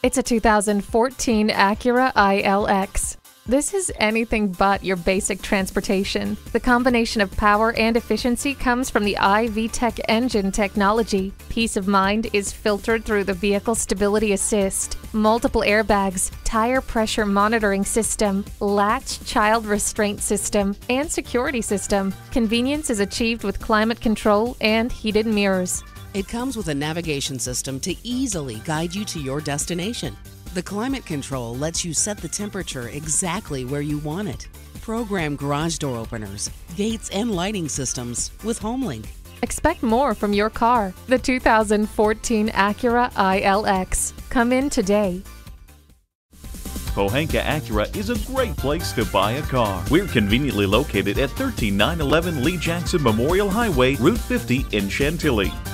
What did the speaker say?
It's a 2014 Acura ILX. This is anything but your basic transportation. The combination of power and efficiency comes from the iVTEC engine technology. Peace of mind is filtered through the vehicle stability assist, multiple airbags, tire pressure monitoring system, latch child restraint system, and security system. Convenience is achieved with climate control and heated mirrors. It comes with a navigation system to easily guide you to your destination. The climate control lets you set the temperature exactly where you want it. Program garage door openers, gates, and lighting systems with HomeLink. Expect more from your car. The 2014 Acura ILX. Come in today. Pohanka Acura is a great place to buy a car. We're conveniently located at 13911 Lee Jackson Memorial Highway, Route 50 in Chantilly.